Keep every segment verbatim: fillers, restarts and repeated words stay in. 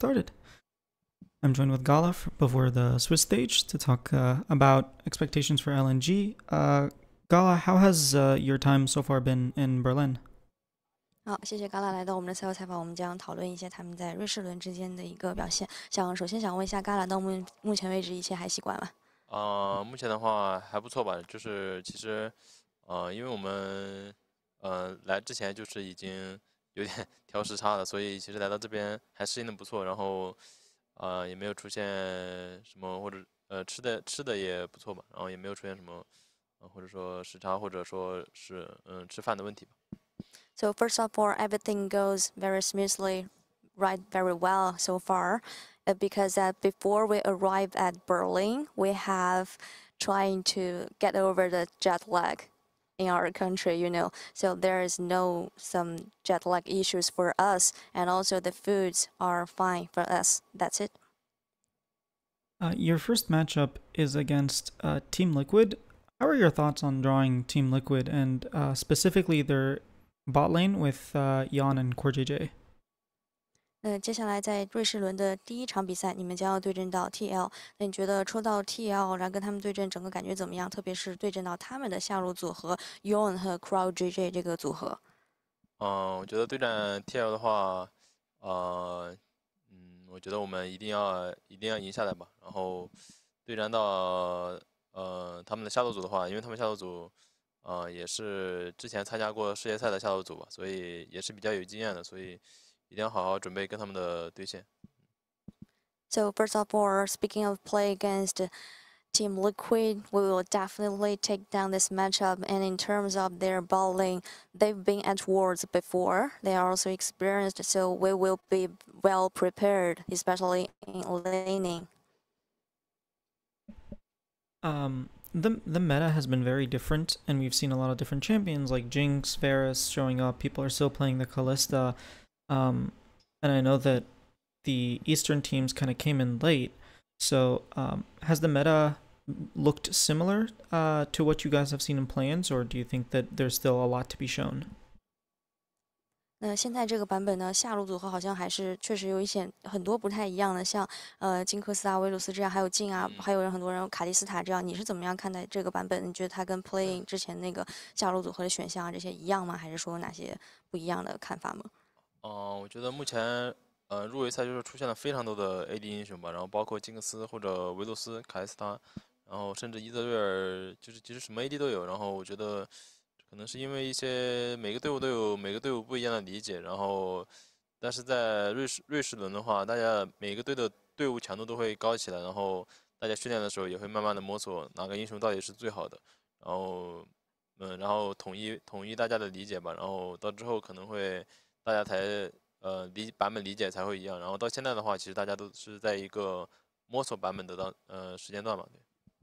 started. I'm joined with Gala f- before the Swiss stage to talk uh, about expectations for L N G. Uh, Gala, how has uh, your time so far been in Berlin? 好，谢谢 Gala 来到我们的赛后采访，我们将讨论一些他们在瑞士轮之间的一个表现。想首先想问一下 Gala，到目目前为止一切还习惯吗？ 呃，目前的话还不错吧，就是其实，呃，因为我们呃来之前就是已经有点调时差了，所以其实来到这边还适应的不错，然后呃也没有出现什么或者呃吃的吃的也不错吧，然后也没有出现什么呃或者说时差或者说是嗯吃饭的问题吧。 So first of all, everything goes very smoothly, right? Very well so far, uh, because uh, before we arrive at Berlin, we have trying to get over the jet lag in our country, you know. So there is no some jet lag issues for us, and also the foods are fine for us. That's it. Uh, your first matchup is against uh, Team Liquid. How are your thoughts on drawing Team Liquid and uh, specifically their bot lane with uh, Yan and Core J J? 那接下来在瑞士轮的第一场比赛，你们将要对阵到 T L。那你觉得抽到 T L，然后跟他们对阵，整个感觉怎么样？特别是对阵到他们的下路组合 Yon 和 Crow J J 这个组合。 嗯，我觉得对战 T L 的话，呃，嗯，我觉得我们一定要一定要赢下来吧。然后对战到呃他们的下路组的话，因为他们下路组呃也是之前参加过世界赛的下路组吧，所以也是比较有经验的，所以一定要好好准备跟他们的对线。 So first of all, speaking of play against Team Liquid, we will definitely take down this matchup. And in terms of their bowling, they've been at wars before. They are also experienced, so we will be well prepared, especially in laning. Um, the the meta has been very different, and we've seen a lot of different champions like Jinx, Varus showing up. People are still playing the Kalista, um, and I know that the Eastern teams kind of came in late. So, um, has the meta looked similar uh, to what you guys have seen in plans, or do you think that there's still a lot to be shown? 那现在这个版本呢，下路组合好像还是确实有一些很多不太一样的，像呃金克斯啊、维鲁斯这样，还有静啊， 嗯。 还有人很多人卡蒂斯塔这样，你是怎么样看待这个版本？你觉得它跟 Playing 之前那个下路组合的选项啊这些一样吗？还是说哪些不一样的看法吗？ 哦，我觉得目前呃入围赛就是出现了非常多的 A D 英雄吧，然后包括金克斯或者维鲁斯、凯斯塔，然后甚至伊泽瑞尔，就是其实什么 A D 都有。然后我觉得可能是因为一些每个队伍都有每个队伍不一样的理解，然后但是在瑞士瑞士轮的话，大家每个队的队伍强度都会高起来，然后大家训练的时候也会慢慢的摸索哪个英雄到底是最好的，然后嗯，然后统一统一大家的理解吧，然后到之后可能会大家才呃理版本理解才会一样，然后到现在的话，其实大家都是在一个摸索版本的当呃时间段嘛，对。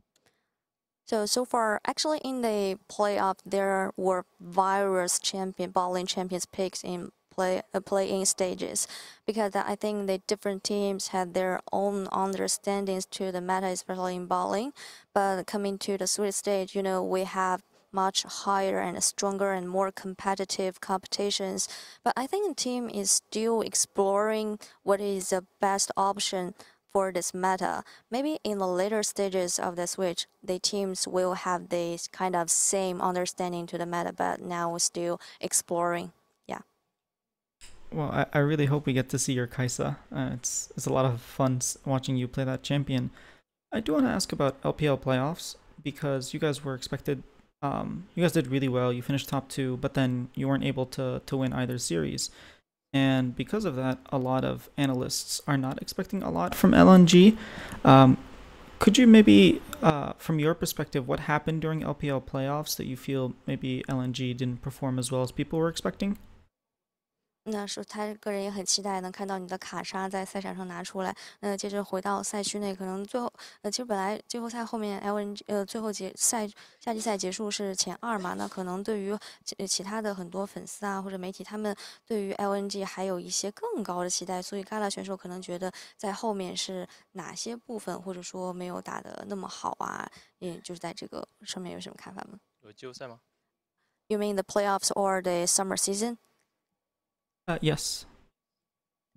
So so far, actually in the playoff, there were various champion bowling champions picks in play uh, play-in stages, because I think the different teams had their own understandings to the meta, especially in bowling. But coming to the Swiss stage, you know, we have much higher and stronger and more competitive competitions. But I think the team is still exploring what is the best option for this meta. Maybe in the later stages of the switch, the teams will have this kind of same understanding to the meta, but now we're still exploring. Yeah. Well, I, I really hope we get to see your Kaisa. Uh, it's it's a lot of fun watching you play that champion. I do want to ask about L P L playoffs because you guys were expected. Um, you guys did really well. You finished top two, but then you weren't able to to win either series. And because of that, a lot of analysts are not expecting a lot from L N G. Um, could you maybe, uh, from your perspective, what happened during L P L playoffs that you feel maybe L N G didn't perform as well as people were expecting? 那是他个人也很期待能看到你的卡莎在赛场上拿出来。那接着回到赛区内，可能最后，呃，其实本来季后赛后面 L N G 呃最后结赛夏季赛结束是前二嘛，那可能对于其其他的很多粉丝啊或者媒体，他们对于 L N G 还有一些更高的期待，所以 Gala 选手可能觉得在后面是哪些部分或者说没有打得那么好啊，嗯，就是在这个上面有什么看法吗有季后赛吗？ ？You mean the playoffs or the summer season? Uh, yes.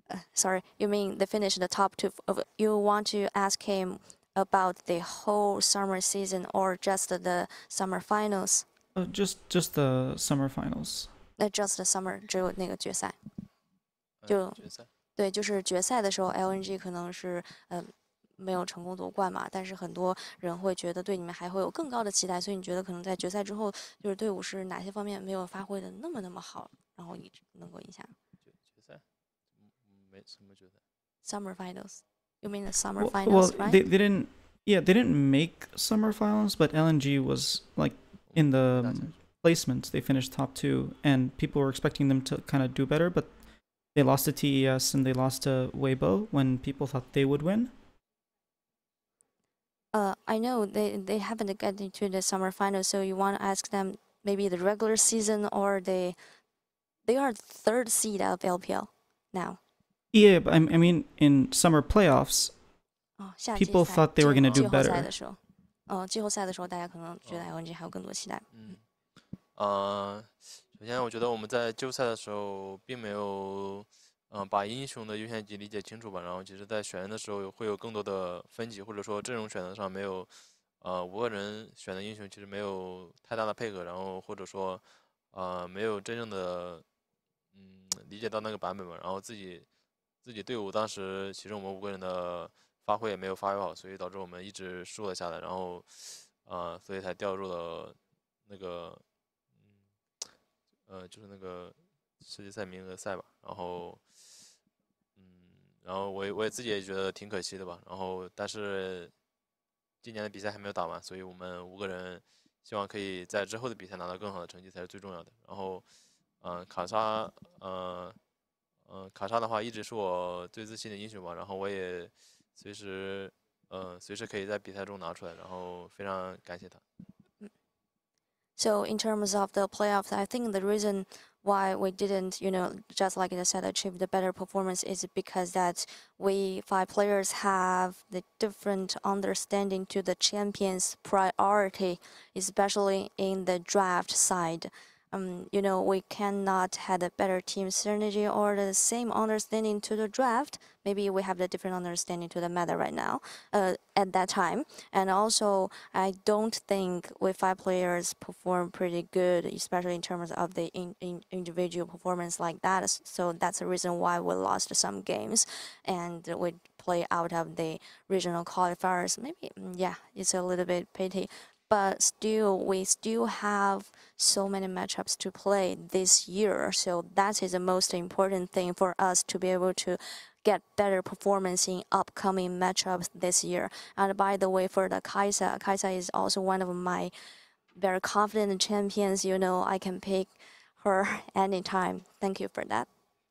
Uh, sorry, you mean they finished the top two? Of, you want to ask him about the whole summer season or just the summer finals? Uh, just just the summer finals. 那 just the summer 只有那个决赛，就决赛。 对，就是决赛的时候，L N G 可能是呃没有成功夺冠嘛，但是很多人会觉得对你们还会有更高的期待，所以你觉得可能在决赛之后，就是队伍是哪些方面没有发挥的那么那么好，然后一直能够赢下决决赛，没什么决赛。 Summer finals. You mean the summer Well, finals, well right? they they didn't. Yeah, they didn't make summer finals, but L N G was like in the um, placements. They finished top two, and people were expecting them to kind of do better, but they lost to T E S and they lost to Weibo when people thought they would win. Uh, I know they they haven't got into the summer finals, so you want to ask them maybe the regular season or they they are third seed of L P L now. Yeah, but I, I mean in summer playoffs, 哦，夏季 people 赛 thought they were 季 going to 季 do 后赛 better. 的时候，呃，季后赛的时候大家可能觉得 L N G 还有更多期待。 嗯，呃，首先我觉得我们在季后赛的时候并没有，嗯、把英雄的优先级理解清楚吧。然后其实，在选人的时候会有更多的分级，或者说阵容选择上没有，呃，五个人选的英雄其实没有太大的配合，然后或者说，呃，没有真正的，嗯，理解到那个版本嘛。然后自己自己队伍当时其实我们五个人的发挥也没有发挥好，所以导致我们一直输了下来，然后，呃，所以才掉入了那个。呃，就是那个世界赛名额赛吧，然后，嗯，然后我也我也自己也觉得挺可惜的吧，然后但是今年的比赛还没有打完，所以我们五个人希望可以在之后的比赛拿到更好的成绩才是最重要的。然后，嗯、呃，卡莎，呃，呃，卡莎的话一直是我最自信的英雄吧，然后我也随时，呃，随时可以在比赛中拿出来，然后非常感谢他。 So in terms of the playoffs, I think the reason why we didn't, you know, just like I said, achieve the better performance is because that we five players have the different understanding to the champion's priority, especially in the draft side. Um, you know, we cannot have a better team synergy or the same understanding to the draft. Maybe we have the different understanding to the meta right now, uh, at that time. And also, I don't think we five players perform pretty good, especially in terms of the in, in individual performance like that. So that's the reason why we lost some games, and we play out of the regional qualifiers. Maybe, yeah, it's a little bit pity. But still, we still have so many matchups to play this year. So that is the most important thing for us to be able to get better performance in upcoming matchups this year. And by the way, for the Kaisa, Kaisa is also one of my very confident champions. You know, I can pick her anytime. Thank you for that.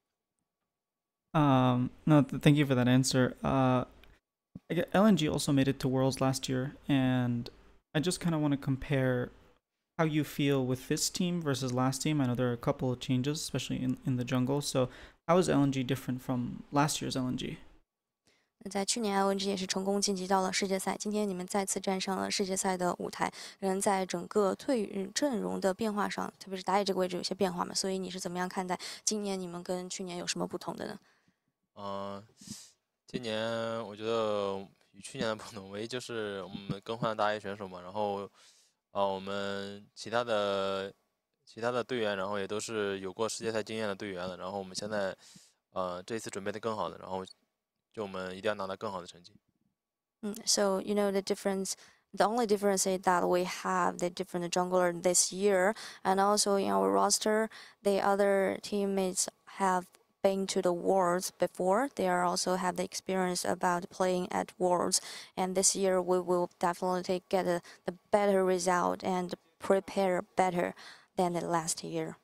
Um, no, th- thank you for that answer. Uh, I get L N G also made it to Worlds last year, and I just kind of want to compare how you feel with this team versus last team. I know there are a couple of changes, especially in, in the jungle. So how is L N G different from last year's L N G? 在去年 L N G 也是成功晋级到了世界赛，今天你们再次站上了世界赛的舞台。人在整个队阵容的变化上，特别是打野这个位置有些变化嘛，所以你是怎么样看待今年你们跟去年有什么不同的呢？ 嗯、呃，今年我觉得与去年的不同，唯一就是我们更换了打野选手嘛，然后，啊、我们其他的其他的队员，然后也都是有过世界赛经验的队员了，然后我们现在，呃，这次准备的更好的，然后就我们一定要拿到更好的成绩。 嗯，So you know the difference. The only difference is that we have the different jungler this year, and also in our roster, the other teammates have been to the Worlds before. They are also have the experience about playing at Worlds, and this year we will definitely get a, the better result and prepare better than the last year.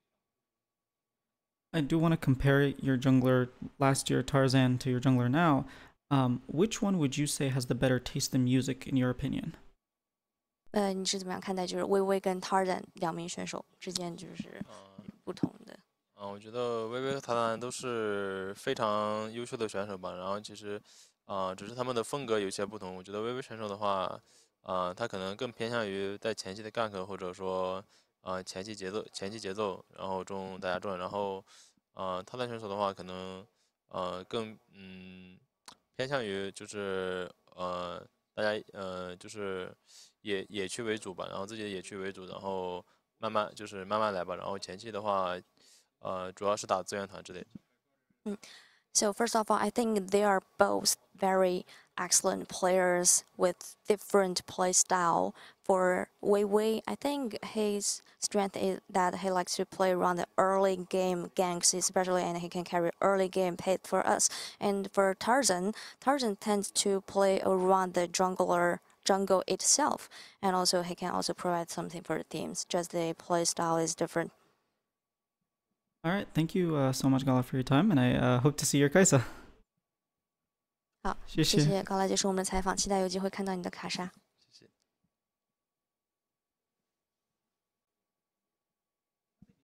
I do want to compare your jungler last year, Tarzan, to your jungler now. Um, which one would you say has the better taste in music, in your opinion? 呃，你是怎么样看待就是微微跟 Tarzan 两名选手之间就是不同的？ 嗯，我觉得微微和塔塔都是非常优秀的选手吧。然后其实，啊、只是他们的风格有些不同。我觉得微微选手的话，啊、他可能更偏向于在前期的 gank，或者说，呃，前期节奏、前期节奏，然后中大家转。然后，呃，塔塔选手的话，可能， 呃更嗯偏向于就是呃大家呃就是野野区为主吧，然后自己的野区为主，然后慢慢就是慢慢来吧，然后前期的话呃主要是打资源团之类的。 嗯。So first of all, I think they are both very excellent players with different play style. For Wei Wei, I think his strength is that he likes to play around the early game ganks, especially, and he can carry early game pit for us. And for Tarzan, Tarzan tends to play around the jungler jungle itself, and also he can also provide something for the teams. Just the play style is different. All right, thank you uh, so much, Gala, for your time, and I uh, hope to see your Kaisa. 好， 谢谢。 谢谢高来结束我们的采访，期待有机会看到你的卡莎。